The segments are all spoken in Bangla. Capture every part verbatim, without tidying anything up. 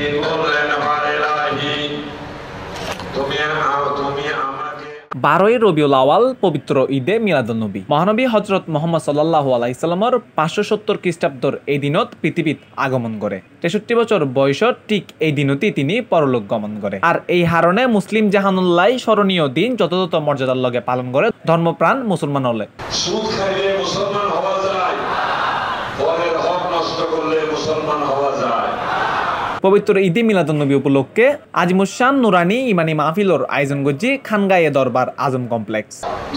একদিন বললেন ইলাহি তুমি তুমি আমাকে বারোই রবিউল আওয়াল পবিত্র ঈদে মিলাদুন্নবী মহানবী হযরত মুহাম্মদ সাল্লাল্লাহু আলাইহি সাল্লামৰ পাঁচশ সত্তৰ খ্ৰীষ্টাব্দৰ এই দিনত পৃথিৱীত আগমন কৰে। তেষট্টি বছর বয়সত ঠিক এই দিনতেই তিনি পরলোক গমন করে। আর এই হারণে মুসলিম জাহানুল্লাহ স্মরণীয় দিন যথাযথ মর্যাদার লগে পালন করে ধর্মপ্রাণ মুসলমান হলে। সুদ খাইলে মুসলমান হওয়া যায়, পরের হক নষ্ট করলে মুসলমান হওয়া যায়। পবিত্র ঈদে মিলাদুন্নবী উপলক্ষে আজিমুসান নুরানি ইমানি মাহফিলর আয়োজন করছে খানগায়ে দরবার আজম কমপ্লেক্স।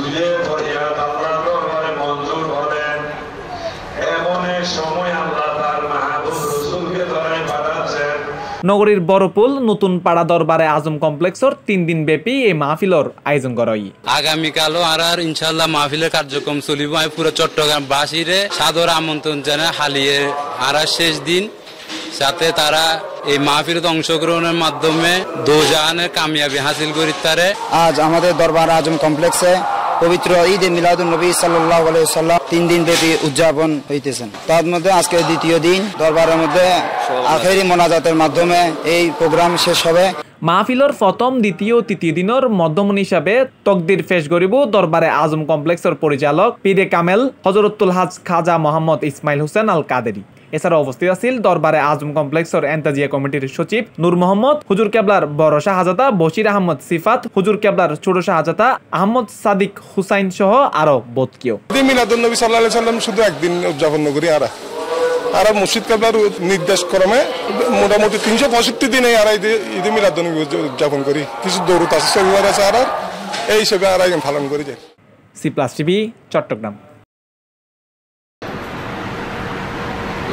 নগরীর বড়পুল নতুন পাড়া দরবারে আজম কমপ্লেক্সর তিন দিন ব্যাপী এই মাহফিলর আয়োজন করা হয়। আগামীকালও আর আর ইনশাল্লাহ মাহফিলের কার্যক্রম চলিব। আমি পুরো চট্টগ্রামবাসীরে সাদর আমন্ত্রণ জানাই হালিয়ে আর শেষ দিন, যাতে তারা এই মাহফিলত অংশগ্রহণের মাধ্যমে দোজাহানের কামিয়াবি হাসিল করি তারে। আজ আমাদের দরবার আজম কমপ্লেক্সে পবিত্র ঈদে মিলাদুন্নবী সাল্লাল্লাহু আলাইহি ওয়াসাল্লাম তিন দিন ব্যাপী উদযাপন হইতেছেন। তার মধ্যে আজকে দ্বিতীয় দিন দরবারের মধ্যে আখেরি মোনাজাতের মাধ্যমে এই প্রোগ্রাম শেষ হবে। মাহফিলর প্রথম দ্বিতীয় তৃতীয় দিনের মধ্যমণি হিসাবে তকদির পেশ করিব দরবারে আজম কমপ্লেক্সের পরিচালক পীরে কামেল হযরতুল হাজ খাজা মোহাম্মদ ইসমাইল হোসেন আল কাদেরি। এছাড়া উপস্থিত আছিল দরবারে আজম কমপ্লেক্সের এন্তাজিয়া কমিটির সচিব নূর মোহাম্মদ, হুজুর কেবলার বড় শাহজাদা বশির আহমদ সিফাত, হুজুর কেবলার ছোট শাহজাদা আহমদ সাদিক হুসাইন সহ আরো বোধকেও। মিলাদুন্নবী সাল্লাল্লাহু আলাইহি সাল্লাম শুধু একদিন উদযাপন করি আর আর মুর্শিদ কেবলার নির্দেশ ক্রমে মোটামুটি তিনশো পঁয়ষট্টি দিনে আর ঈদে মিলাদুন্নবী উদযাপন করি। কিছু দৌড় আছে সেগুলো আছে আর এই হিসেবে আর পালন করি যায়। C plus TV Chattogram.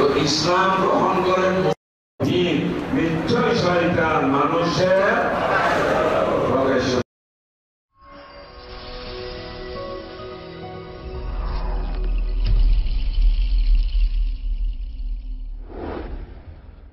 ইসলাম গ্রহণ করেন মিথ্যা শয়তান মানুষের